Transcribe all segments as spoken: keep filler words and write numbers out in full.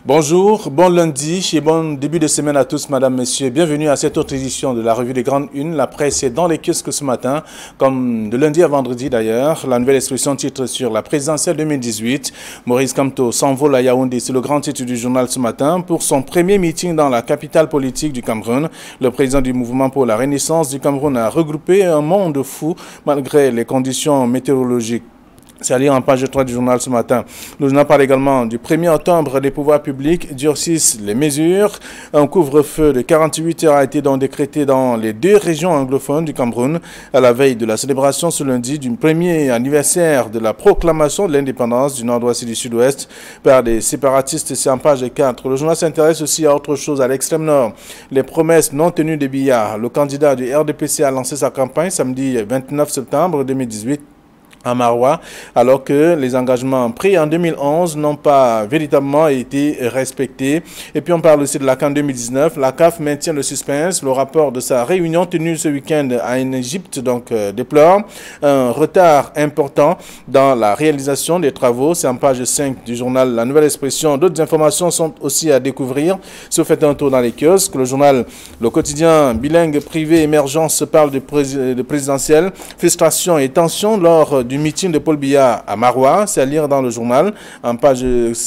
Bonjour, bon lundi et bon début de semaine à tous, madame, messieurs. Bienvenue à cette autre édition de la revue des Grandes Unes. La presse est dans les kiosques ce matin, comme de lundi à vendredi d'ailleurs. La nouvelle expression titre sur la présidentielle deux mille dix-huit. Maurice Kamto s'envole à Yaoundé, c'est le grand titre du journal ce matin. Pour son premier meeting dans la capitale politique du Cameroun, le président du mouvement pour la renaissance du Cameroun a regroupé un monde fou malgré les conditions météorologiques. C'est à lire en page trois du journal ce matin. Le journal parle également du premier octobre, les pouvoirs publics durcissent les mesures. Un couvre-feu de quarante-huit heures a été donc décrété dans les deux régions anglophones du Cameroun à la veille de la célébration ce lundi du premier anniversaire de la proclamation de l'indépendance du nord-ouest et du sud-ouest par des séparatistes. C'est en page quatre. Le journal s'intéresse aussi à autre chose, à l'extrême nord. Les promesses non tenues de Biya. Le candidat du R D P C a lancé sa campagne samedi vingt-neuf septembre deux mille dix-huit. À Maroua, alors que les engagements pris en deux mille onze n'ont pas véritablement été respectés. Et puis on parle aussi de la CAN deux mille dix-neuf. La C A F maintient le suspense. Le rapport de sa réunion tenue ce week-end en Égypte donc euh, déplore un retard important dans la réalisation des travaux. C'est en page cinq du journal La Nouvelle Expression. D'autres informations sont aussi à découvrir. Si vous faites un tour dans les kiosques, le journal Le Quotidien bilingue privé émergence parle de, pré de présidentielle. Frustration et tension lors du meeting de Paul Biya à Maroua, c'est à lire dans le journal en page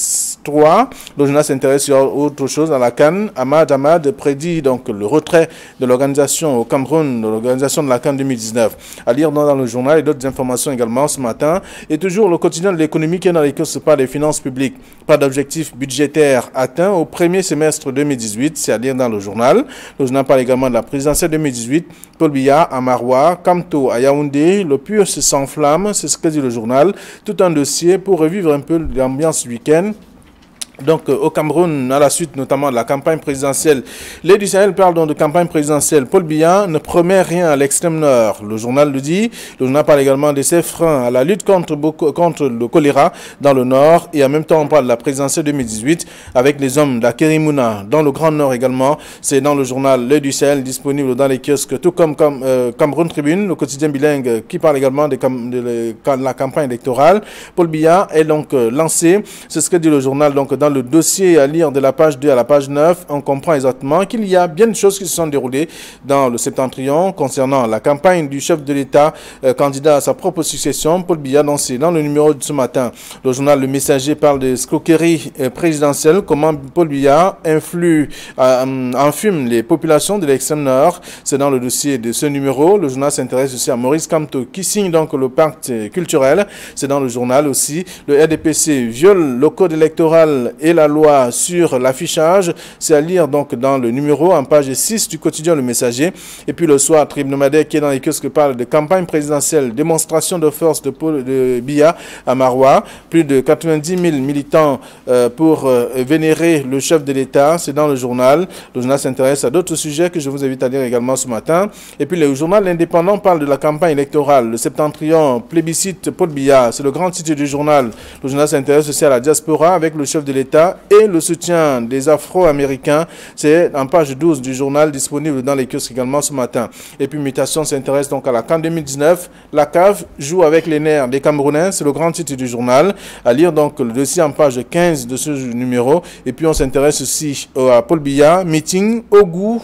trois. Le journal s'intéresse sur autre chose. À la CAN, Ahmad Ahmad prédit donc le retrait de l'organisation au Cameroun, de l'organisation de la CAN deux mille dix-neuf. À lire dans le journal et d'autres informations également ce matin. Et toujours le quotidien de l'économie qui est dans les kiosques par des finances publiques. Pas d'objectif budgétaire atteint au premier semestre deux mille dix-huit, c'est à lire dans le journal. Le journal parle également de la présidentielle deux mille dix-huit. Paul Biya à Maroua, Kamto à Yaoundé, le pur s'enflamme. C'est ce que dit le journal. Tout un dossier pour revivre un peu l'ambiance week-end. Donc, euh, au Cameroun, à la suite notamment de la campagne présidentielle, les du Sahel parlent donc de campagne présidentielle. Paul Biya ne promet rien à l'extrême nord. Le journal le dit. Le journal parle également de ses freins à la lutte contre, contre le choléra dans le nord. Et en même temps, on parle de la présidentielle deux mille dix-huit avec les hommes d'Akerimuna dans le Grand Nord également. C'est dans le journal Le du Sahel, disponible dans les kiosques, tout comme, comme euh, Cameroun Tribune, le quotidien bilingue qui parle également de, de, de, de la campagne électorale. Paul Biya est donc euh, lancé. C'est ce que dit le journal donc dans le dossier à lire de la page deux à la page neuf, on comprend exactement qu'il y a bien de choses qui se sont déroulées dans le septentrion concernant la campagne du chef de l'État, euh, candidat à sa propre succession, Paul Biya, c'est dans le numéro de ce matin. Le journal Le Messager parle de escroquerie euh, présidentielle, comment Paul Biya influe, euh, enfume les populations de l'extrême nord. C'est dans le dossier de ce numéro. Le journal s'intéresse aussi à Maurice Kamto qui signe donc le pacte culturel. C'est dans le journal aussi. Le R D P C viole le code électoral et la loi sur l'affichage, c'est à lire donc dans le numéro en page six du quotidien Le Messager. Et puis le soir, Tribunal qui est dans les kiosques parle de campagne présidentielle, démonstration de force de, de Biya à Maroua. Plus de quatre-vingt-dix mille militants euh, pour euh, vénérer le chef de l'État, c'est dans le journal. Le journal s'intéresse à d'autres sujets que je vous invite à lire également ce matin. Et puis le journal L'Indépendant parle de la campagne électorale, le septentrion plébiscite Paul Biya, c'est le grand titre du journal. Le journal s'intéresse aussi à la diaspora avec le chef de l'État et le soutien des Afro-Américains. C'est en page douze du journal disponible dans les kiosques également ce matin. Et puis Mutation s'intéresse donc à la CAN deux mille dix-neuf. La C A F joue avec les nerfs des Camerounais. C'est le grand titre du journal. À lire donc le dossier en page quinze de ce numéro. Et puis on s'intéresse aussi à Paul Biya. Meeting au goût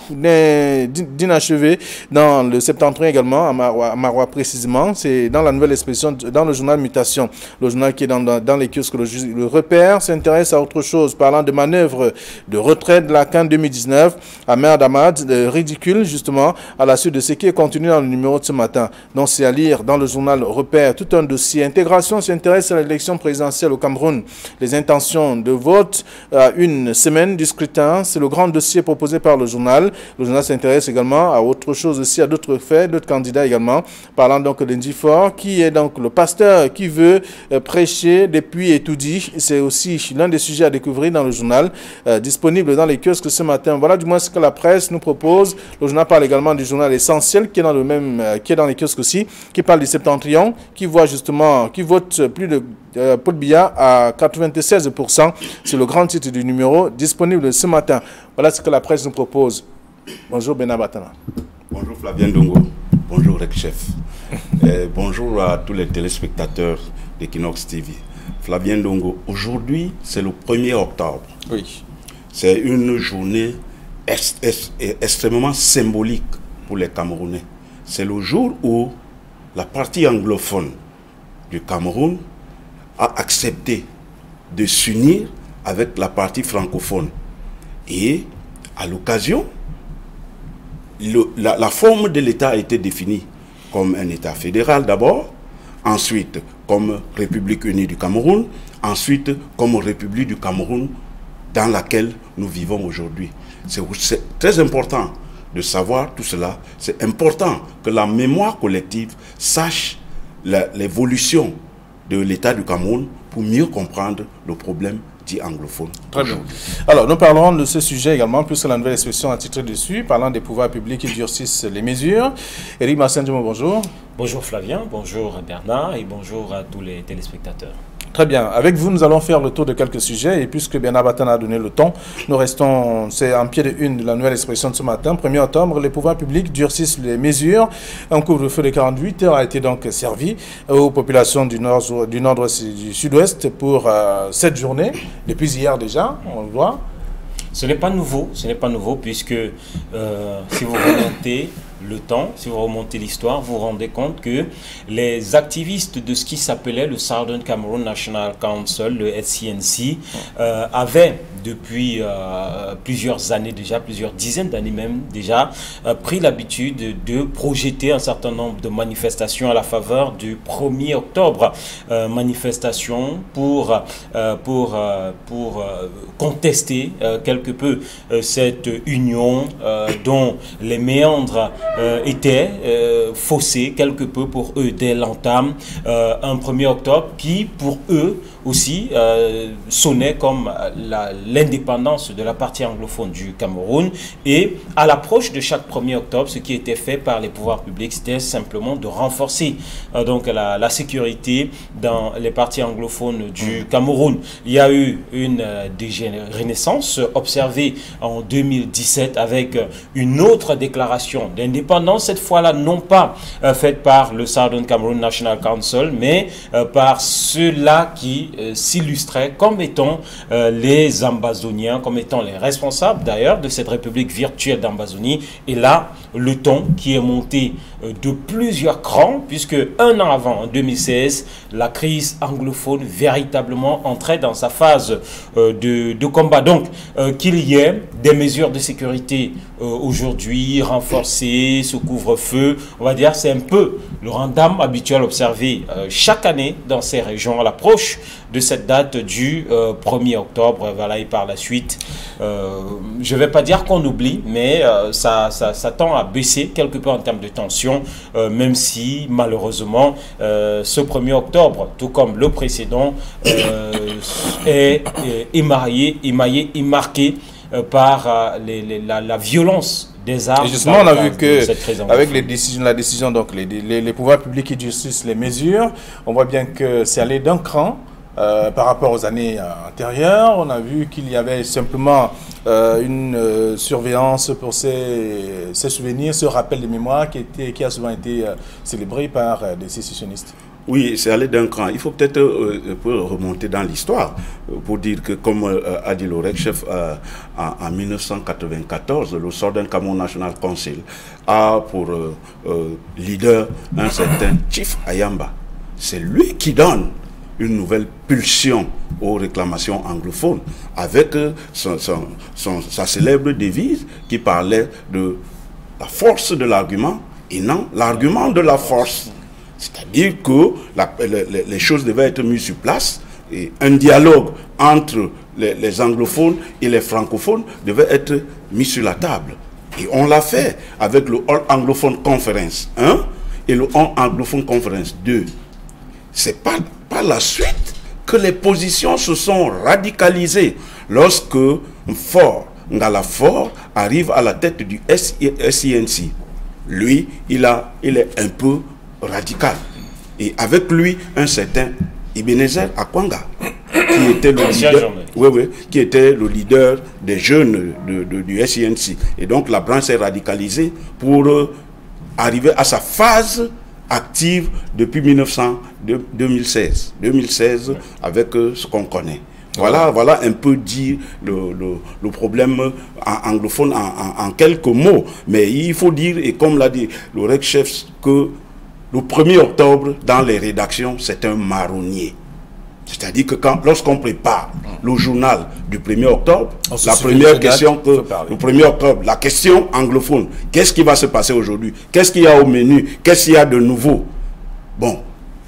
d'inachevé dans le septentrion également, à Maroua, à Maroua précisément. C'est dans la nouvelle expression, dans le journal Mutation. Le journal qui est dans, dans, dans les kiosques, le, le repère s'intéresse à autre chose, parlant de manœuvres de retrait de la CAN deux mille dix-neuf. Ahmad Ahmad, ridicule justement, à la suite de ce qui est contenu dans le numéro de ce matin. Donc c'est à lire dans le journal Repère, tout un dossier. Intégration s'intéresse à l'élection présidentielle au Cameroun. Les intentions de vote à une semaine du scrutin, c'est le grand dossier proposé par le journal. Le journal s'intéresse également à autre chose aussi, à d'autres faits, d'autres candidats également, parlant donc d'Indifor, qui est donc le pasteur qui veut euh, prêcher depuis Étoudi. C'est aussi l'un des sujets à découvrir dans le journal, euh, disponible dans les kiosques ce matin. Voilà du moins ce que la presse nous propose. Le journal parle également du journal Essentiel, qui est dans le même, euh, qui est dans les kiosques aussi, qui parle du septentrion, qui voit justement, qui vote plus de euh, Paul Biya à quatre-vingt-seize pour cent. C'est le grand titre du numéro disponible ce matin. Voilà ce que la presse nous propose. Bonjour Benabatana. Bonjour Flavien Dongo. Bonjour Rec Chef. euh, bonjour à tous les téléspectateurs d'Equinox T V. Flavien Dongo, aujourd'hui c'est le premier octobre. Oui. c'est une journée ex ex extrêmement symbolique pour les Camerounais. C'est le jour où la partie anglophone du Cameroun a accepté de s'unir avec la partie francophone. Et à l'occasion, la, la forme de l'État a été définie comme un État fédéral d'abord, ensuite comme République unie du Cameroun, ensuite comme République du Cameroun dans laquelle nous vivons aujourd'hui. C'est très important de savoir tout cela. C'est important que la mémoire collective sache l'évolution de l'État du Cameroun pour mieux comprendre le problème dit anglophone. Très bien. Alors, nous parlerons de ce sujet également, puisque la nouvelle expression a titré dessus, parlant des pouvoirs publics qui durcissent les mesures. Éric Marcin-Djomo, bonjour. Bonjour Flavien, bonjour Bernard et bonjour à tous les téléspectateurs. Très bien. Avec vous, nous allons faire le tour de quelques sujets. Et puisque Bernard Batana a donné le ton, nous restons, c'est en pied de une de la nouvelle expression de ce matin. premier octobre, les pouvoirs publics durcissent les mesures. Un couvre-feu de quarante-huit heures a été donc servi aux populations du nord, du nord du sud-ouest pour euh, cette journée. Depuis hier déjà, on le voit. Ce n'est pas nouveau, ce n'est pas nouveau puisque euh, si vous remontez le temps, si vous remontez l'histoire, vous vous rendez compte que les activistes de ce qui s'appelait le Southern Cameroon National Council, le S C N C, euh, avaient depuis euh, plusieurs années déjà, plusieurs dizaines d'années même déjà, euh, pris l'habitude de projeter un certain nombre de manifestations à la faveur du premier octobre. Euh, manifestations pour, euh, pour, euh, pour euh, contester euh, quelque peu euh, cette union euh, dont les méandres Euh, était euh, faussé quelque peu pour eux dès l'entame, euh, un premier octobre qui pour eux aussi euh, sonnait comme l'indépendance de la partie anglophone du Cameroun. Et à l'approche de chaque premier octobre, ce qui était fait par les pouvoirs publics, c'était simplement de renforcer euh, donc la, la sécurité dans les parties anglophones du Cameroun. Il y a eu une euh, dégénérescence observée en deux mille dix-sept avec une autre déclaration d'indépendance, cette fois-là non pas euh, faite par le Southern Cameroon National Council, mais euh, par ceux-là qui euh, s'illustraient comme étant euh, les Ambazoniens, comme étant les responsables d'ailleurs de cette république virtuelle d'Ambazonie. Et là, le ton qui est monté euh, de plusieurs crans, puisque un an avant, en deux mille seize, la crise anglophone véritablement entrait dans sa phase euh, de, de combat. Donc, euh, qu'il y ait des mesures de sécurité euh, aujourd'hui renforcées, ce couvre-feu, on va dire, c'est un peu le rendement habituel observé euh, chaque année dans ces régions à l'approche de cette date du euh, premier octobre. Voilà, et par la suite, euh, je ne vais pas dire qu'on oublie, mais euh, ça, ça, ça tend à baisser quelque peu en termes de tension, euh, même si malheureusement euh, ce premier octobre, tout comme le précédent, euh, est, est émaillé, émaillé et marqué euh, par euh, les, les, la, la violence des armes. Et justement, on a vu que avec les décisions, la décision, donc les, les, les pouvoirs publics qui durcissent les mesures, on voit bien que c'est allé d'un cran euh, par rapport aux années euh, antérieures. On a vu qu'il y avait simplement euh, une euh, surveillance pour ces, ces souvenirs, ce rappel de mémoire qui, était, qui a souvent été euh, célébré par euh, des sécessionnistes. Oui, c'est aller d'un cran. Il faut peut-être euh, remonter dans l'histoire euh, pour dire que, comme euh, a dit le Rec-Chef, euh, en, en mille neuf cent quatre-vingt-quatorze, le Southern Cameroon National Council a pour euh, euh, leader un certain Chief Ayamba. C'est lui qui donne une nouvelle pulsion aux réclamations anglophones avec euh, son, son, son, sa célèbre devise qui parlait de la force de l'argument et non l'argument de la force. C'est-à-dire que la, les, les choses devaient être mises sur place et un dialogue entre les, les anglophones et les francophones devait être mis sur la table. Et on l'a fait avec le All Anglophone Conference un et le All Anglophone Conference deux. C'est par, par la suite que les positions se sont radicalisées lorsque Fort, Ngala Fort arrive à la tête du S C N C. Lui, il, a, il est un peu radical. Et avec lui, un certain Ebenezer Akwanga, qui était le leader, oui, oui, qui était le leader des jeunes de, de, du S C N C. Et donc la branche s'est radicalisée pour euh, arriver à sa phase active depuis mille neuf cents, deux mille seize. deux mille seize, avec euh, ce qu'on connaît. Voilà, voilà un peu dire le, le, le problème anglophone en, en, en quelques mots. Mais il faut dire, et comme l'a dit le rec-chef, que le premier octobre, dans les rédactions, c'est un marronnier. C'est-à-dire que quand, lorsqu'on prépare le journal du premier octobre, la première question, que, le premier octobre, la question anglophone, qu'est-ce qui va se passer aujourd'hui? Qu'est-ce qu'il y a au menu? Qu'est-ce qu'il y a de nouveau? Bon,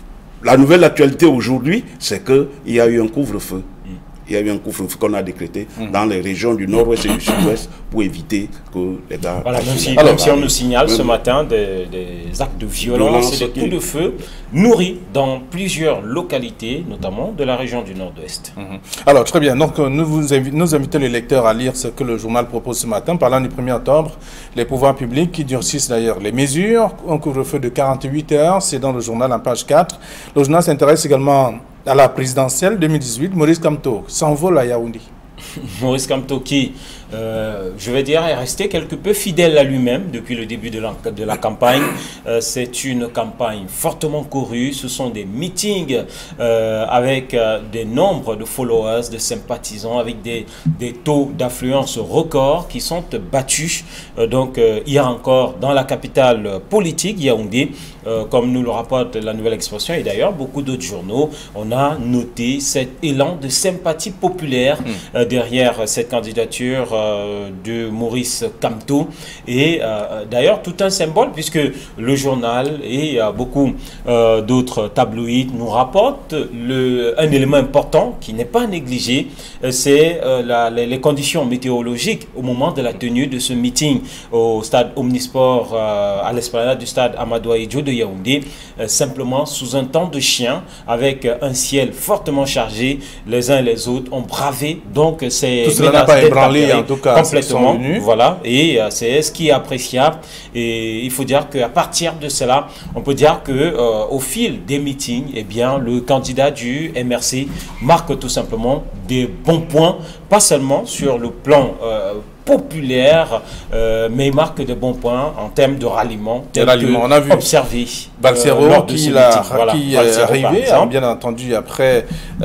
la nouvelle actualité aujourd'hui, c'est qu'il y a eu un couvre-feu. Il y a eu un couvre-feu qu'on a décrété mmh. dans les régions du nord-ouest et du sud-ouest pour éviter que les gars... Voilà, même si, Alors, même si on nous signale ce matin des, des actes de violence et des coups de feu nourris dans plusieurs localités, notamment de la région du nord-ouest. Mmh. Alors, très bien. Donc, nous, vous invi nous invitons les lecteurs à lire ce que le journal propose ce matin. Parlant du premier octobre, les pouvoirs publics qui durcissent d'ailleurs les mesures. Un couvre-feu de quarante-huit heures, c'est dans le journal en page quatre. Le journal s'intéresse également à la présidentielle deux mille dix-huit. Maurice Kamto s'envole à Yaoundé. Maurice Kamto qui, euh, je vais dire, est resté quelque peu fidèle à lui-même depuis le début de la, de la campagne. Euh, c'est une campagne fortement courue. Ce sont des meetings euh, avec euh, des nombres de followers, de sympathisants, avec des, des taux d'affluence records qui sont battus. Euh, donc, euh, hier encore, dans la capitale politique, Yaoundé, euh, comme nous le rapporte la Nouvelle Expression et d'ailleurs beaucoup d'autres journaux, on a noté cet élan de sympathie populaire mmh. euh, derrière cette candidature euh, de Maurice Kamto et euh, d'ailleurs tout un symbole puisque le journal et euh, beaucoup euh, d'autres tabloïds nous rapportent le, un élément important qui n'est pas négligé, euh, c'est euh, les, les conditions météorologiques au moment de la tenue de ce meeting au stade Omnisport euh, à l'esplanade du stade Amadou Ahidjo de Yaoundé, euh, simplement sous un temps de chien avec euh, un ciel fortement chargé, les uns et les autres ont bravé donc c'est tout cela n'a pas ébranlé en tout cas complètement, voilà, et euh, c'est ce qui est appréciable et il faut dire qu'à partir de cela on peut dire que euh, au fil des meetings, eh bien le candidat du M R C marque tout simplement des bons points, pas seulement sur le plan euh, populaire, euh, mais il marque de bons points en termes de ralliement, de ralliement. On a vu observé Balsero euh, qui, la, voilà, qui est arrivé, hein, bien entendu après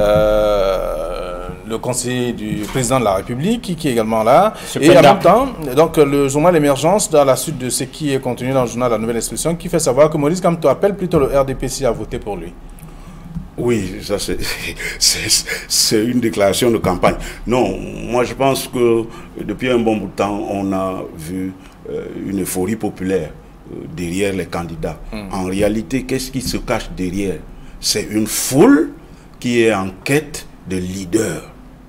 euh, le conseiller du président de la République qui, qui est également là. Et en même temps, donc, le journal Émergence, dans la suite de ce qui est contenu dans le journal La Nouvelle Expression, qui fait savoir que Maurice Kamto appelle plutôt le R D P C à voter pour lui. Oui, ça c'est une déclaration de campagne. Non, moi je pense que depuis un bon bout de temps, on a vu euh, une euphorie populaire euh, derrière les candidats. Mmh. En réalité, qu'est-ce qui se cache derrière? C'est une foule qui est en quête de leaders.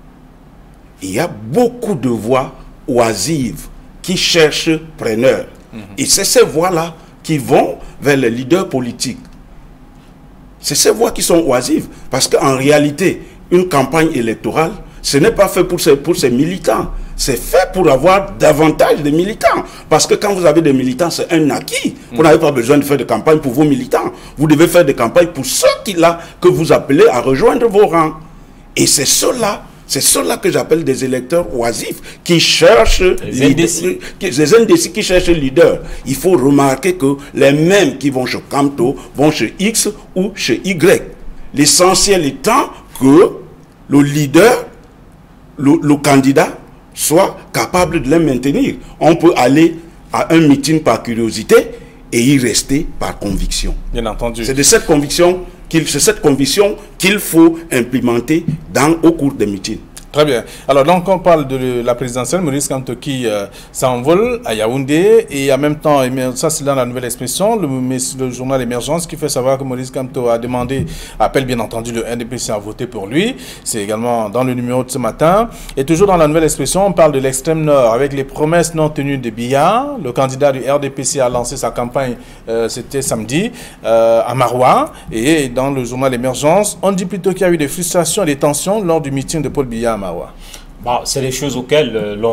Il y a beaucoup de voix oisives qui cherchent preneurs. Mmh. Et c'est ces voix-là qui vont vers les leaders politiques. C'est ces voix qui sont oisives. Parce qu'en réalité, une campagne électorale, ce n'est pas fait pour ces, pour ces militants. C'est fait pour avoir davantage de militants. Parce que quand vous avez des militants, c'est un acquis. Vous n'avez pas besoin de faire de campagne pour vos militants. Vous devez faire des campagnes pour ceux qui, là, que vous appelez à rejoindre vos rangs. Et c'est ceux-là, c'est ceux-là que j'appelle des électeurs oisifs qui cherchent les indécis. Les indécis qui cherchent leader. Il faut remarquer que les mêmes qui vont chez Kamto vont chez X ou chez Y. L'essentiel étant que le leader, le, le candidat, soit capable de les maintenir. On peut aller à un meeting par curiosité et y rester par conviction. Bien entendu. C'est de cette conviction c'est cette conviction qu'il faut implémenter dans, au cours des meetings. Très bien. Alors, donc, on parle de la présidentielle, Maurice Kamto qui euh, s'envole à Yaoundé et en même temps, ça c'est dans la Nouvelle Expression, le, le journal Émergence qui fait savoir que Maurice Kamto a demandé, appelle bien entendu le R D P C à voter pour lui. C'est également dans le numéro de ce matin. Et toujours dans la Nouvelle Expression, on parle de l'extrême nord avec les promesses non tenues de Biya. Le candidat du R D P C a lancé sa campagne, euh, c'était samedi, euh, à Maroua. Et dans le journal Émergence, on dit plutôt qu'il y a eu des frustrations et des tensions lors du meeting de Paul Biya à Maroua. Bon, c'est les choses auxquelles euh, l'on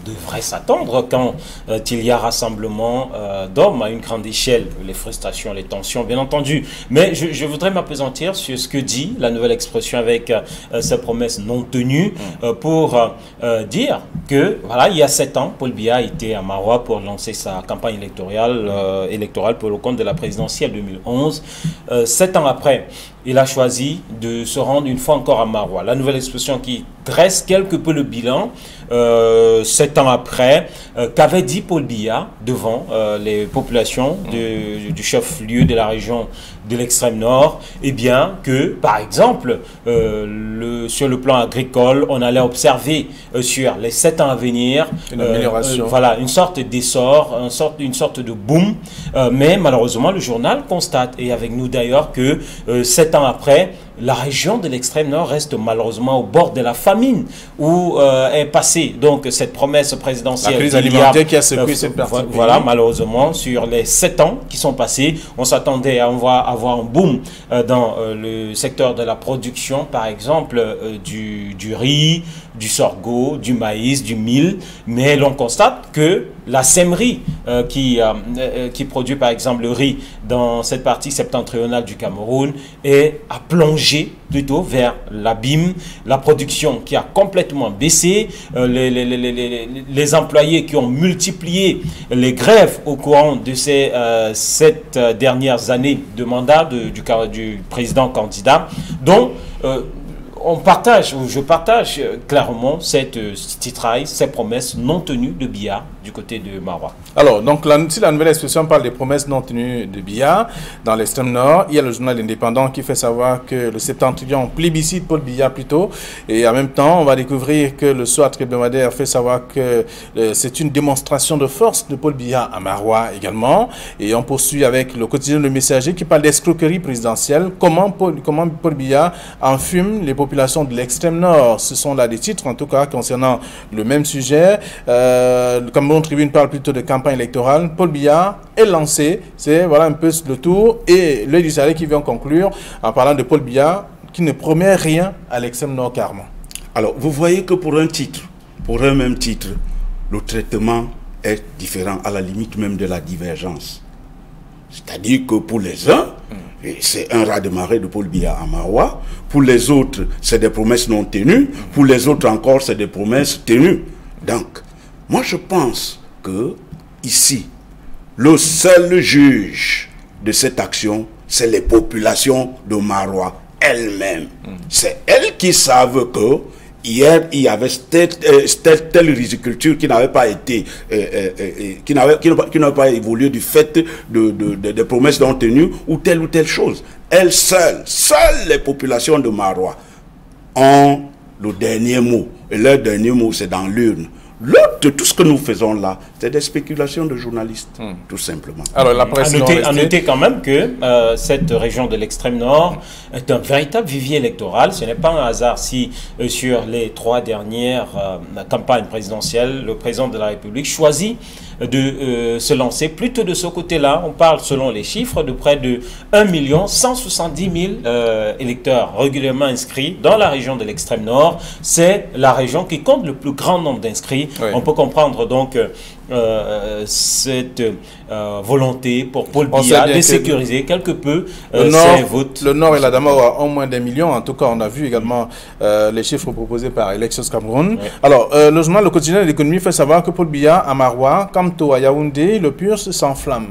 devrait s'attendre quand euh, il y a rassemblement euh, d'hommes à une grande échelle, les frustrations, les tensions, bien entendu. Mais je, je voudrais m'appesantir sur ce que dit la nouvelle expression avec euh, sa promesse non tenue euh, pour euh, dire que, voilà, il y a sept ans, Paul Biya était à Maroua pour lancer sa campagne électorale, euh, électorale pour le compte de la présidentielle deux mille onze. Euh, sept ans après, il a choisi de se rendre une fois encore à Maroua. La nouvelle expression qui dresse quelque peu le bilan, euh, sept ans après, euh, qu'avait dit Paul Biya devant euh, les populations de, du chef-lieu de la région de l'extrême nord, eh bien que, par exemple, euh, le, sur le plan agricole, on allait observer euh, sur les sept ans à venir, une amélioration. Euh, euh, voilà, une sorte d'essor, une sorte, une sorte de boom, euh, mais malheureusement, le journal constate, et avec nous d'ailleurs, que euh, sept ans après, la région de l'extrême nord reste malheureusement au bord de la famine où euh, est passée donc cette promesse présidentielle. La crise alimentaire qui a secoué euh, cette partie. Voilà, malheureusement, sur les sept ans qui sont passés, on s'attendait à avoir un boom euh, dans euh, le secteur de la production, par exemple, euh, du, du riz, du sorgho, du maïs, du mil, mais l'on constate que la sèmerie euh, qui, euh, euh, qui produit par exemple le riz dans cette partie septentrionale du Cameroun est à plonger plutôt vers l'abîme, la production qui a complètement baissé, euh, les, les, les, les, les employés qui ont multiplié les grèves au courant de ces euh, sept dernières années de mandat de, du, du président candidat. Donc, euh, on partage, ou je partage clairement cette euh, titraille, ces promesses non tenues de Biya du côté de Maroua. Alors, donc, la, si la nouvelle expression parle des promesses non tenues de Biya dans l'extrême nord, il y a le journal indépendant qui fait savoir que le septentrion plébiscite Paul Biya plutôt, et en même temps, on va découvrir que le S W A T hebdomadaire fait savoir que euh, c'est une démonstration de force de Paul Biya à Maroua également, et on poursuit avec le quotidien Le Messager qui parle d'escroquerie présidentielle, comment Paul, comment Paul Biya enfume les populations de l'extrême nord. Ce sont là des titres, en tout cas, concernant le même sujet. Euh, le Cameroun Tribune parle plutôt de campagne électorale. Paul Biya est lancé. C'est voilà un peu le tour. Et l'Œil du Sahel qui vient conclure en parlant de Paul Biya qui ne promet rien à l'extrême nord carrément. Alors, vous voyez que pour un titre, pour un même titre, le traitement est différent, à la limite même de la divergence. C'est-à-dire que pour les uns, c'est un raz-de-marée de Paul Biya à Maroua. Pour les autres, c'est des promesses non tenues. Pour les autres encore, c'est des promesses tenues. Donc, moi je pense que ici, le seul juge de cette action, c'est les populations de Maroua elles-mêmes. Mm. C'est elles qui savent que hier, il y avait telle, telle, telle riziculture qui n'avait pas été, euh, euh, euh, qui n'avait qui qui n'avait pas évolué du fait de, de, de, de promesses non tenues ou telle ou telle chose. Elles seules, seules les populations de Maroua ont le dernier mot. Et leur dernier mot, c'est dans l'urne. L'autre, tout ce que nous faisons là, c'est des spéculations de journalistes, hmm. tout simplement. Alors, la presse à, noter, à noter quand même que euh, cette région de l'extrême nord est un véritable vivier électoral. Ce n'est pas un hasard si, euh, sur les trois dernières euh, campagnes présidentielles, le président de la République choisit de euh, se lancer plutôt de ce côté-là. On parle, selon les chiffres, de près de un million cent soixante-dix mille euh, électeurs régulièrement inscrits dans la région de l'extrême nord. C'est la région qui compte le plus grand nombre d'inscrits. Oui. On peut comprendre donc euh, cette euh, volonté pour Paul Biya de sécuriser quelque peu euh, le nord, ses votes. Le Nord et la Damawa ont moins d'un million. En tout cas, on a vu également euh, les chiffres proposés par Elections Cameroun. Oui. Alors, euh, le journal Le Quotidien de l'économie fait savoir que Paul Biya à Maroua, Kamto à Yaoundé, le Purs s'enflamme.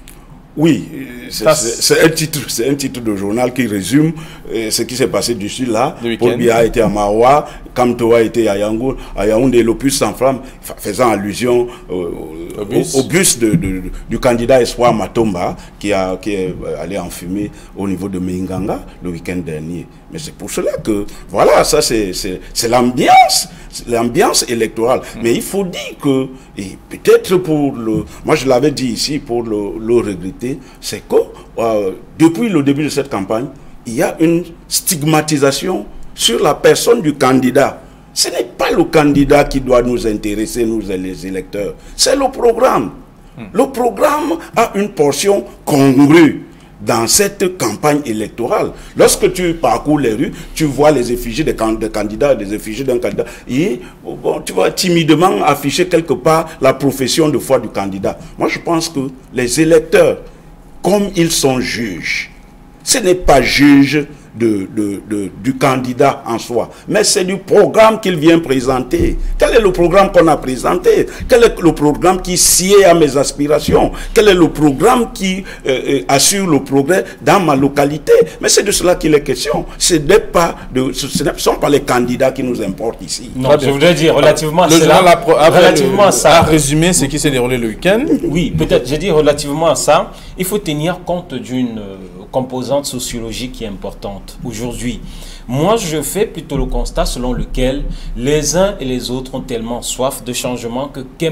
Oui, c'est un titre, c'est un titre de journal qui résume euh, ce qui s'est passé d'ici là. Paul Biya a été à Maroua, Kamto a été à Yaoundé, à Yaoundé, le bus s'enflamme, faisant allusion euh, au, bus. au, au bus de, de, du candidat Espoir Matomba qui, a, qui est allé enfumer au niveau de Meinganga le week-end dernier. Mais c'est pour cela que, voilà, ça c'est l'ambiance, l'ambiance électorale. Mmh. Mais il faut dire que, et peut-être pour le, moi je l'avais dit ici, pour le, le regretter, c'est que euh, depuis le début de cette campagne, il y a une stigmatisation sur la personne du candidat. Ce n'est pas le candidat qui doit nous intéresser, nous les électeurs, c'est le programme. Mmh. Le programme a une portion congrue. dans cette campagne électorale. Lorsque tu parcours les rues, tu vois les effigies des, can des candidats, des effigies d'un candidat, et bon, tu vas timidement afficher quelque part la profession de foi du candidat. Moi, je pense que les électeurs, comme ils sont juges, ce n'est pas juge de, de, de, du candidat en soi, mais c'est du programme qu'il vient présenter. Quel est le programme qu'on a présenté? Quel est le programme qui sied à mes aspirations? Quel est le programme qui euh, assure le progrès dans ma localité? Mais c'est de cela qu'il est question. Ce n'est pas de, ce ne sont pas les candidats qui nous importent ici. Non, je voudrais dire relativement à le cela, a, relativement le, à ça, a résumé ce qui s'est déroulé le week-end. Oui, peut-être. Je dis relativement à ça, il faut tenir compte d'une euh, composante sociologique qui est importante. Aujourd'hui, moi je fais plutôt le constat selon lequel les uns et les autres ont tellement soif de changement que, que,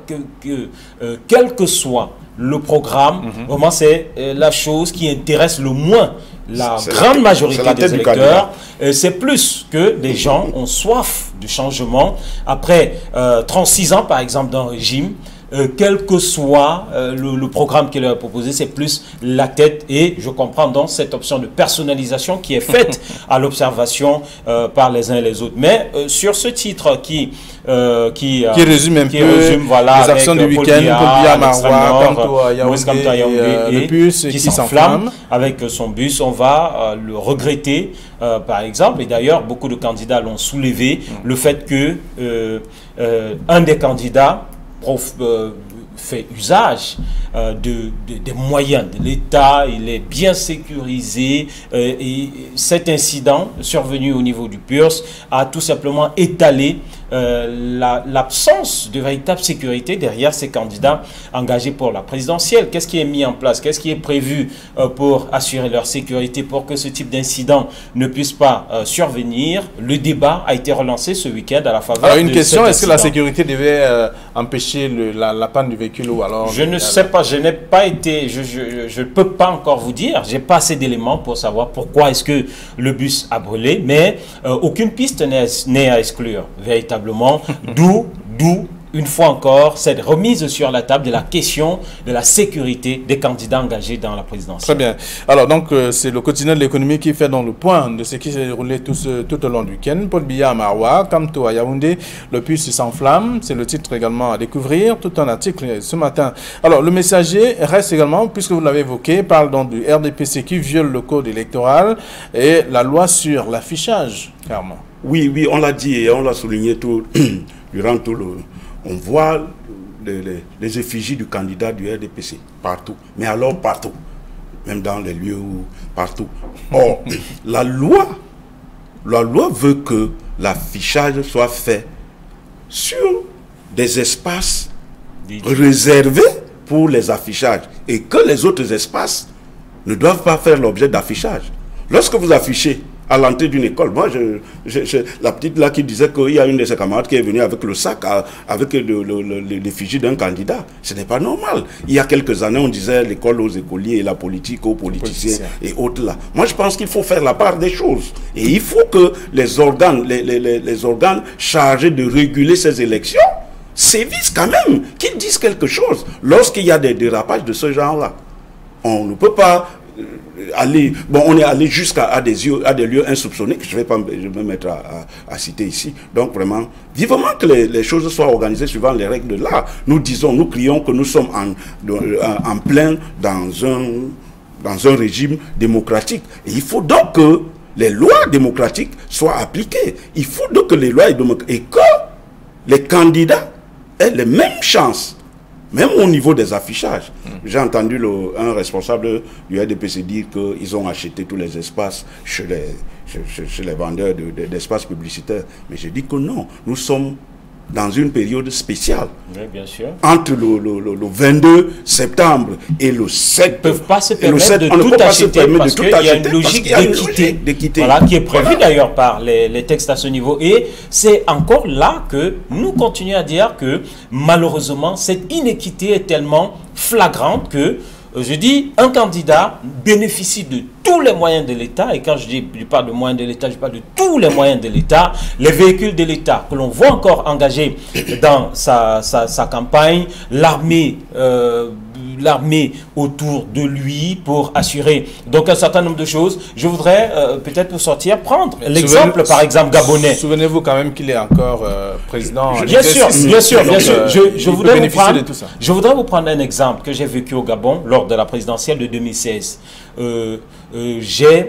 que euh, quel que soit le programme, mm-hmm. vraiment c'est euh, la chose qui intéresse le moins la grande la, majorité la des électeurs. Euh, c'est plus que des gens ont soif de changement après euh, trente-six ans par exemple d'un régime. Euh, quel que soit euh, le, le programme qu'il a proposé, c'est plus la tête, et je comprends donc cette option de personnalisation qui est faite à l'observation euh, par les uns et les autres. Mais euh, sur ce titre qui euh, qui, qui résume un qui peu résume, voilà, les actions du week-end, Paul Biya, Maroua, Kamto à Yaoundé, et, euh, le bus qui, qui s'enflamme avec son bus, on va euh, le regretter euh, par exemple, et d'ailleurs beaucoup de candidats l'ont soulevé, mm. le fait que euh, euh, un des candidats Prof, euh, fait usage euh, de, de, des moyens de l'État, il est bien sécurisé euh, et cet incident survenu au niveau du P U R S a tout simplement étalé euh, l'absence la, de véritable sécurité derrière ces candidats engagés pour la présidentielle. Qu'est-ce qui est mis en place? Qu'est-ce qui est prévu euh, pour assurer leur sécurité, pour que ce type d'incident ne puisse pas euh, survenir? Le débat a été relancé ce week-end à la faveur alors, une de question, est-ce que la sécurité devait euh, empêcher le, la, la panne du véhicule ou alors... Je ne sais pas, je n'ai pas été, je ne peux pas encore vous dire, j'ai pas assez d'éléments pour savoir pourquoi est-ce que le bus a brûlé, mais euh, aucune piste n'est à exclure, véritablement, d'où, d'où, une fois encore, cette remise sur la table de la question de la sécurité des candidats engagés dans la présidentielle. Très bien. Alors, donc, euh, c'est le quotidien de l'économie qui fait dans le point de ce qui s'est déroulé tout, ce, tout au long du week-end. Paul Biya à Maroua, Kamto à Yaoundé, le puce s'enflamme. C'est le titre également à découvrir. Tout un article ce matin. Alors, le messager reste également, puisque vous l'avez évoqué, parle donc du R D P C qui viole le code électoral et la loi sur l'affichage, clairement. Oui, oui, on l'a dit et on l'a souligné tout, durant tout le... On voit les, les, les effigies du candidat du R D P C partout. Mais alors partout. Même dans les lieux où... Partout. Or, la loi, la loi veut que l'affichage soit fait sur des espaces réservés pour les affichages. Et que les autres espaces ne doivent pas faire l'objet d'affichage. Lorsque vous affichez à l'entrée d'une école, moi, je, je, je, la petite là qui disait qu'il y a une de ses camarades qui est venue avec le sac, à, avec l'effigie d'un candidat. Ce n'est pas normal. Il y a quelques années, on disait l'école aux écoliers et la politique aux politiciens et autres là. Moi, je pense qu'il faut faire la part des choses. Et il faut que les organes, les, les, les, les organes chargés de réguler ces élections sévissent quand même, qu'ils disent quelque chose lorsqu'il y a des dérapages de ce genre-là. On ne peut pas... aller, bon, on est allé jusqu'à des, à des lieux insoupçonnés, que je vais pas je vais me mettre à, à, à citer ici. Donc vraiment, vivement que les, les choses soient organisées suivant les règles de l'art. Nous disons, nous crions que nous sommes en, en plein dans un, dans un régime démocratique. Et il faut donc que les lois démocratiques soient appliquées. Il faut donc que les lois et que les candidats aient les mêmes chances. Même au niveau des affichages. Mmh. J'ai entendu le, un responsable du R D P C dire qu'ils ont acheté tous les espaces chez les, chez, chez les vendeurs d'espaces de, de, publicitaires. Mais je dis que non, nous sommes dans une période spéciale. Oui, bien sûr. Entre le, le, le, le vingt-deux septembre et le sept... Ils ne peuvent pas se permettre sept, de tout acheter parce qu'il y a une logique d'équité. Voilà, qui est prévue d'ailleurs par les, les textes à ce niveau. Et c'est encore là que nous continuons à dire que malheureusement, cette inéquité est tellement flagrante que je dis, un candidat bénéficie de tous les moyens de l'État, et quand je dis, je parle de moyens de l'État, je parle de tous les moyens de l'État, les véhicules de l'État que l'on voit encore engagés dans sa, sa, sa campagne, l'armée euh, l'armée autour de lui pour assurer donc un certain nombre de choses. Je voudrais euh, peut-être pour sortir prendre l'exemple par exemple gabonais. Souvenez-vous quand même qu'il est encore euh, président. Bien sûr, bien sûr, bien sûr. Je, je voudrais vous prendre, je voudrais vous prendre un exemple que j'ai vécu au Gabon lors de la présidentielle de deux mille seize. Euh, euh, j'ai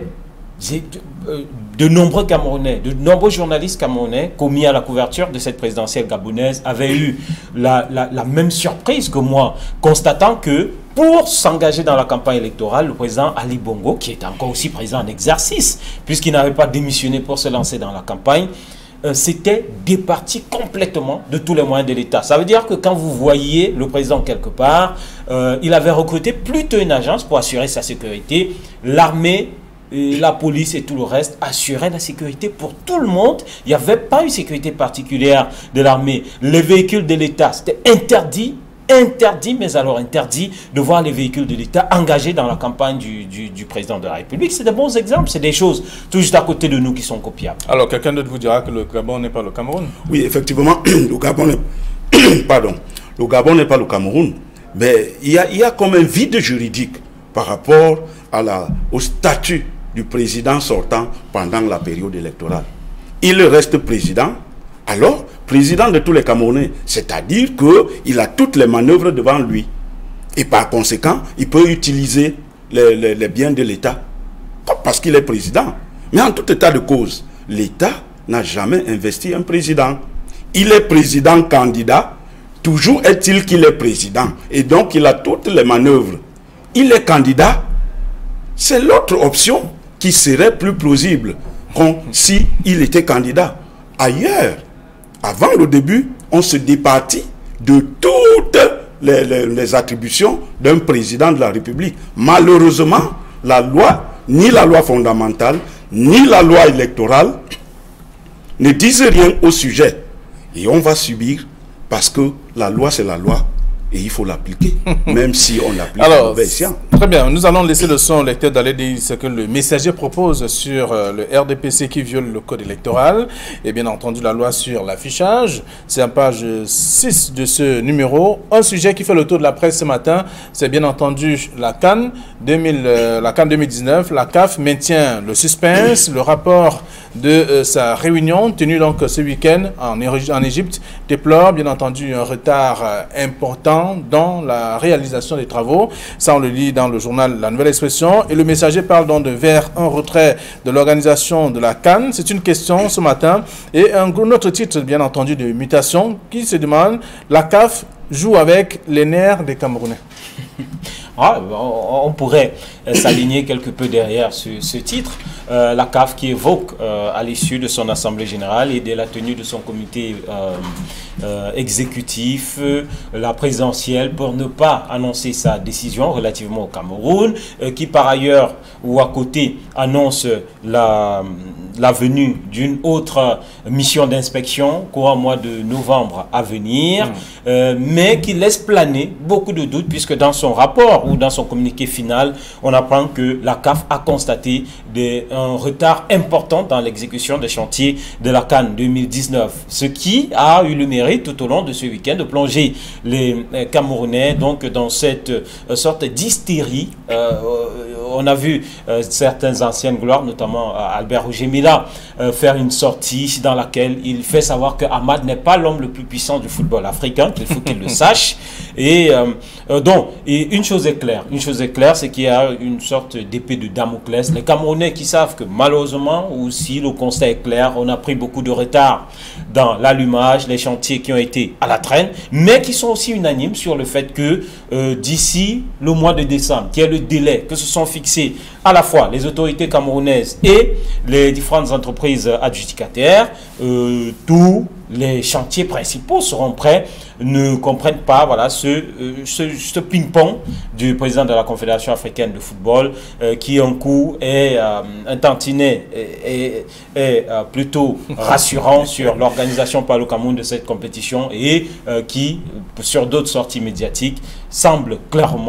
euh, de nombreux Camerounais, de nombreux journalistes camerounais commis à la couverture de cette présidentielle gabonaise avaient eu la, la, la même surprise que moi, constatant que pour s'engager dans la campagne électorale, le président Ali Bongo, qui est encore aussi président en exercice, puisqu'il n'avait pas démissionné pour se lancer dans la campagne, euh, s'était départi complètement de tous les moyens de l'État. Ça veut dire que quand vous voyez le président quelque part, euh, il avait recruté plutôt une agence pour assurer sa sécurité. L'armée, et la police et tout le reste assuraient la sécurité pour tout le monde. Il n'y avait pas une sécurité particulière de l'armée. Les véhicules de l'État, c'était interdit, interdit, mais alors interdit de voir les véhicules de l'État engagés dans la campagne du, du, du président de la République. C'est des bons exemples, c'est des choses tout juste à côté de nous qui sont copiables. Alors, quelqu'un d'autre vous dira que le Gabon n'est pas le Cameroun? Oui, effectivement, le Gabon n'est pardon, le Gabon n'est pas le Cameroun, mais il y a, il y a comme un vide juridique par rapport à la, au statut du président sortant pendant la période électorale. Il reste président, alors président de tous les Camerounais, c'est-à-dire qu'il a toutes les manœuvres devant lui. Et par conséquent, il peut utiliser les, les, les biens de l'État parce qu'il est président. Mais en tout état de cause, l'État n'a jamais investi un président. Il est président candidat, toujours est-il qu'il est président. Et donc, il a toutes les manœuvres. Il est candidat, c'est l'autre option qui serait plus plausible si il était candidat. Ailleurs, avant le début, on se départit de toutes les, les, les attributions d'un président de la République. Malheureusement, la loi, ni la loi fondamentale, ni la loi électorale ne disent rien au sujet. Et on va subir parce que la loi, c'est la loi. Et il faut l'appliquer, même si on l'applique à mauvais escient. Très bien, nous allons laisser le son au lecteur d'aller dire ce que le messager propose sur euh, le R D P C qui viole le code électoral et bien entendu la loi sur l'affichage. C'est en page six de ce numéro. Un sujet qui fait le tour de la presse ce matin, c'est bien entendu la CAN deux mille, euh, la CAN deux mille dix-neuf. La C A F maintient le suspense. Le rapport de euh, sa réunion tenue donc ce week-end en, en Égypte déplore bien entendu un retard euh, important dans la réalisation des travaux. Ça, on le lit dans le journal La Nouvelle Expression. Et le messager parle donc de vers un retrait de l'organisation de la CAN. C'est une question ce matin. Et un autre titre, bien entendu, de mutation qui se demande, la C A F joue avec les nerfs des Camerounais. Ah, on pourrait s'aligner quelque peu derrière ce, ce titre. Euh, la C A F qui évoque euh, à l'issue de son assemblée générale et de la tenue de son comité euh, euh, exécutif, euh, la présidentielle, pour ne pas annoncer sa décision relativement au Cameroun, euh, qui par ailleurs ou à côté annonce la, la venue d'une autre mission d'inspection courant mois de novembre à venir, mmh. euh, mais qui laisse planer beaucoup de doutes puisque dans son rapport ou dans son communiqué final, on apprend que la C A F a constaté des, un retard important dans l'exécution des chantiers de la CAN deux mille dix-neuf, ce qui a eu le mérite tout au long de ce week-end de plonger les Camerounais donc dans cette euh, sorte d'hystérie. Euh, on a vu euh, certaines anciennes gloires, notamment euh, Albert Roger Mila, euh, faire une sortie dans laquelle il fait savoir que Ahmad n'est pas l'homme le plus puissant du football africain, qu'il faut qu'il le sache. Et euh, euh, donc, et une chose est claire, une chose est claire, c'est qu'il y a une sorte d'épée de Damoclès. Les Camerounais qui savent que malheureusement, ou si le constat est clair, on a pris beaucoup de retard dans l'allumage, les chantiers qui ont été à la traîne, mais qui sont aussi unanimes sur le fait que euh, d'ici le mois de décembre, qui est le délai que se sont fixés à la fois les autorités camerounaises et les différentes entreprises adjudicataires, euh, tous les chantiers principaux seront prêts, ne comprennent pas voilà, ce, euh, ce, ce ping-pong du président de la Confédération africaine de football euh, qui un coup est euh, un tantinet et, euh, plutôt rassurant sur l'organisation par le Cameroun de cette compétition et euh, qui, sur d'autres sorties médiatiques, semble clairement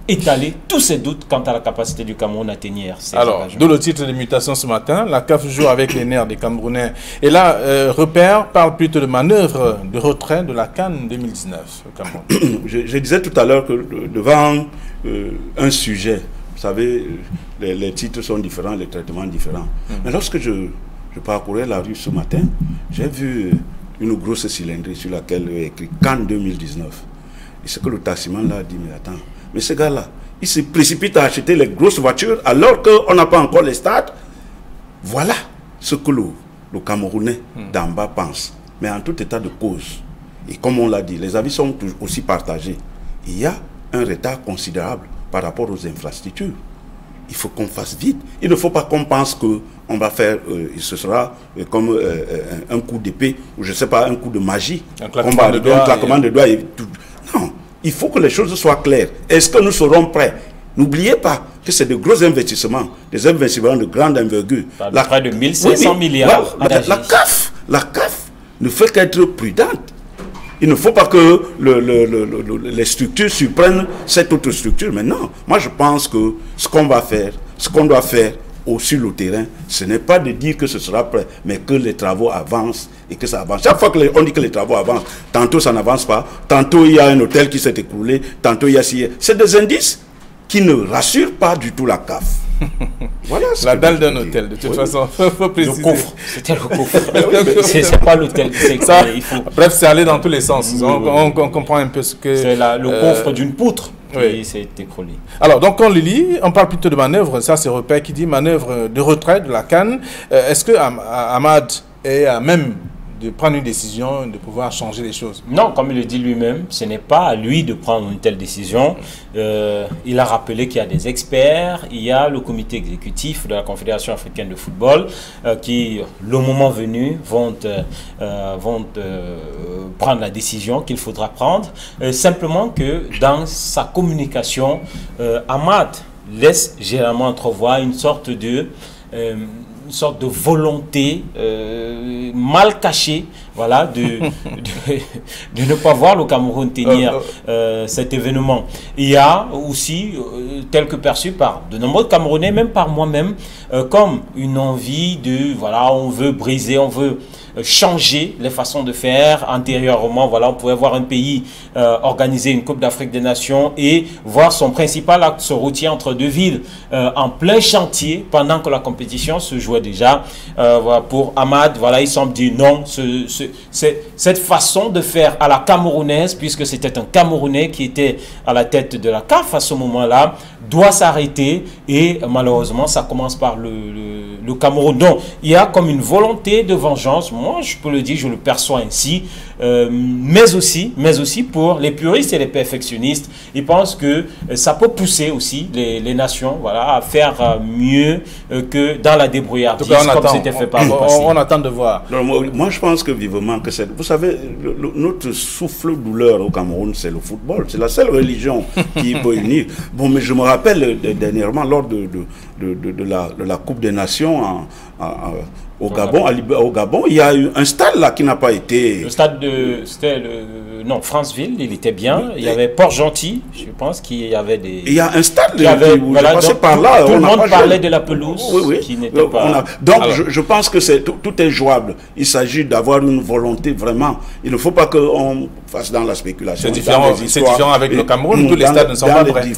étaler tous ses doutes quant à la capacité du Cameroun à tenir ces Alors, engagements. de le titre de mutation ce matin, la C A F joue avec les nerfs des Camerounais. Et là, euh, Repère parle plutôt de manœuvre de retrait de la CAN deux mille dix-neuf au Cameroun. je, je disais tout à l'heure que devant euh, un sujet, vous savez, les, les titres sont différents, les traitements différents. Mm. Mais lorsque je, je parcourais la rue ce matin, j'ai vu une grosse cylindrée sur laquelle il y a écrit CAN deux mille dix-neuf. Et ce que le taximan là a dit, mais attends, mais ce gars-là, il se précipite à acheter les grosses voitures alors qu'on n'a pas encore les stades. Voilà ce que le, le Camerounais mm. d'en bas pense. Mais en tout état de cause, et comme on l'a dit, les avis sont aussi partagés. Il y a un retard considérable par rapport aux infrastructures. Il faut qu'on fasse vite. Il ne faut pas qu'on pense qu'on va faire, euh, ce sera euh, comme euh, un coup d'épée, ou je ne sais pas, un coup de magie. Un claquement de doigts. Un claquement de doigts et tout. Non, il faut que les choses soient claires. Est-ce que nous serons prêts? N'oubliez pas que c'est de gros investissements, des investissements de grande envergure. La, près de mille cinq cents oui, milliards. La, la, la C A F, la C A F ne fait qu'être prudente. Il ne faut pas que le, le, le, le, les structures surprennent cette autre structure. Mais non, moi je pense que ce qu'on va faire, ce qu'on doit faire au, sur le terrain, ce n'est pas de dire que ce sera prêt, mais que les travaux avancent et que ça avance. Chaque fois qu'on dit que les travaux avancent, tantôt ça n'avance pas, tantôt il y a un hôtel qui s'est écroulé, tantôt il y a... C'est des indices qui ne rassurent pas du tout la C A F. Voilà la dalle d'un hôtel, de toute oui. façon, il faut préciser. Le coffre, c'était le coffre. C'est pas l'hôtel. faut... Bref, c'est aller dans tous les sens. Oui, on, oui. On, on comprend un peu ce que... C'est le euh... coffre d'une poutre qui oui. s'est écroulé. Alors, donc, on le lit, on parle plutôt de manœuvre. Ça, c'est Repère qui dit manœuvre de retrait de la CAN. Euh, Est-ce que Ahmad est à même de prendre une décision, de pouvoir changer les choses? Non, comme il le dit lui-même, ce n'est pas à lui de prendre une telle décision. Euh, il a rappelé qu'il y a des experts, il y a le comité exécutif de la Confédération africaine de football euh, qui, le moment venu, vont, euh, vont euh, prendre la décision qu'il faudra prendre. Euh, simplement que dans sa communication, euh, Ahmad laisse généralement entrevoir une sorte de... Euh, une sorte de volonté euh, mal cachée, voilà, de, de, de ne pas voir le Cameroun tenir euh, cet événement. Il y a aussi, euh, tel que perçu par de nombreux Camerounais, même par moi-même, euh, comme une envie de, voilà, on veut briser, on veut changer les façons de faire. Antérieurement, voilà, on pouvait voir un pays euh, organiser une Coupe d'Afrique des Nations et voir son principal axe routier entre deux villes euh, en plein chantier pendant que la compétition se jouait déjà. Euh, voilà, pour Ahmad, voilà, il semble dire non, ce, ce, cette façon de faire à la camerounaise, puisque c'était un Camerounais qui était à la tête de la C A F à ce moment-là, doit s'arrêter et malheureusement, ça commence par le, le, le Cameroun. Donc, il y a comme une volonté de vengeance. Moi, je peux le dire, je le perçois ainsi, euh, mais aussi, mais aussi pour les puristes et les perfectionnistes, ils pensent que euh, ça peut pousser aussi les, les nations, voilà, à faire euh, mieux euh, que dans la débrouillardise, comme c'était fait par le passé. On, on attend de voir. Non, moi, moi, je pense que vivement que c'est... Vous savez, le, le, notre souffle-douleur au Cameroun, c'est le football. C'est la seule religion qui peut unir. Bon, mais je me rappelle dernièrement, lors de, de, de, de, de, la, de la Coupe des Nations en, en, en, au Gabon, à, au Gabon, il y a eu un stade là qui n'a pas été... Le stade de... C'était le... Non, Franceville, il était bien. Il y avait Port-Gentil, je pense qu'il y avait des... Il y a un stade qui avait, où voilà, passé donc, par tout, là. Tout on le monde parlait joué. de la pelouse oui, oui. qui n'était pas... A... Donc, je, je pense que c'est tout, tout est jouable. Il s'agit d'avoir une volonté vraiment. Il ne faut pas qu'on fasse dans la spéculation. C'est différent, différent avec et, le Cameroun. Tous les stades ne sont pas prêts.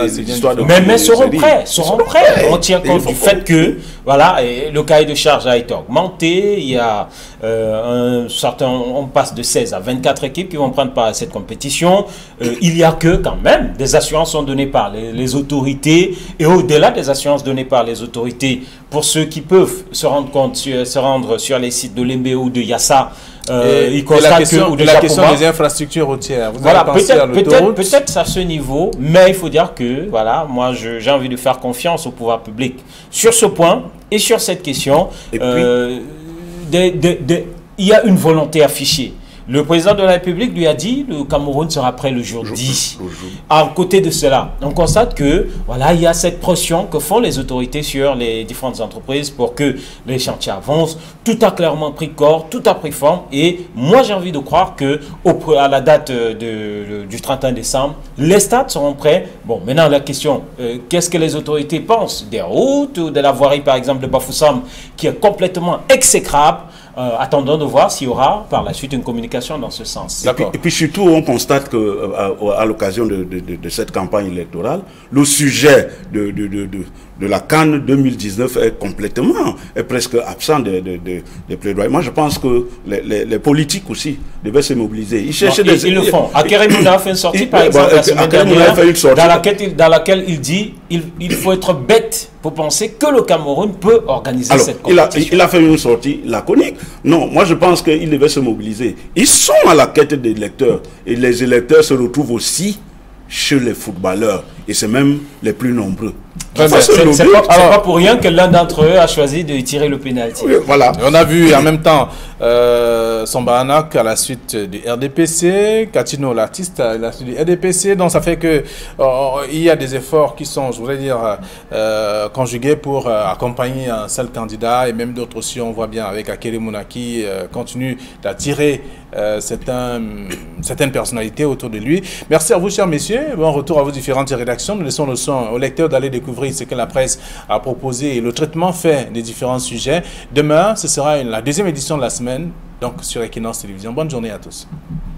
Mais mais seront prêts, seront prêts. On tient compte du fait que, voilà, le cahier de charge a été augmenté. Il y a euh, un certain, on passe de seize à vingt-quatre équipes qui vont prendre part à cette compétition. Euh, il y a que quand même des assurances sont données par les, les autorités, et au-delà des assurances données par les autorités, pour ceux qui peuvent se rendre compte, sur, se rendre sur les sites de l'Embe ou de Yassa, euh, et, et la question, que, ou de la question des infrastructures routières. Vous voilà, peut-être peut peut peut à ce niveau, mais il faut dire que, voilà, moi j'ai envie de faire confiance au pouvoir public sur ce point et sur cette question. Et euh, puis, De, de, de, il y a une volonté affichée. Le président de la République lui a dit le Cameroun sera prêt le jour dix. À côté de cela, on constate que voilà, il y a cette pression que font les autorités sur les différentes entreprises pour que les chantiers avancent. Tout a clairement pris corps, tout a pris forme. Et moi, j'ai envie de croire que au, à la date de, de, du trente et un décembre, les stades seront prêts. Bon, maintenant la question, euh, qu'est-ce que les autorités pensent des routes ou de la voirie, par exemple, de Bafoussam, qui est complètement exécrable? Euh, attendons de voir s'il y aura par la suite une communication dans ce sens. Et puis, et puis surtout, on constate qu'à à, à l'occasion de, de, de, de cette campagne électorale, le sujet de, de, de, de, de la CAN deux mille dix-neuf est complètement, est presque absent de, de, de, de plaidoyer. Moi, je pense que les, les, les politiques aussi devaient se mobiliser. Ils cherchaient non, des... Ils, ils le font. Akeremouna a fait une sortie, il, par exemple, bah, la semaine dernière, fait une sortie. Dans, laquelle il, dans laquelle il dit il, il faut être bête pour penser que le Cameroun peut organiser Alors, cette il a, compétition. il a fait une sortie laconique. Non, moi je pense qu'il devait se mobiliser. Ils sont à la quête des électeurs. Et les électeurs se retrouvent aussi chez les footballeurs. Et c'est même les plus nombreux. C'est pas, pas pour rien que l'un d'entre eux a choisi de tirer le pénalty. Oui, voilà. On a vu en même temps euh, Sambaranak à la suite du R D P C, Katino l'artiste à la suite du R D P C. Donc ça fait que euh, il y a des efforts qui sont, je voudrais dire, euh, conjugués pour euh, accompagner un seul candidat et même d'autres aussi. On voit bien avec Akeremouna qui euh, continue d'attirer euh, certains, certaines personnalités autour de lui. Merci à vous, chers messieurs. Bon retour à vos différentes rédactions. Nous laissons le son aux lecteurs d'aller découvrir ce que la presse a proposé et le traitement fait des différents sujets. Demain, ce sera une, la deuxième édition de la semaine, donc sur Equinox Télévision. Bonne journée à tous.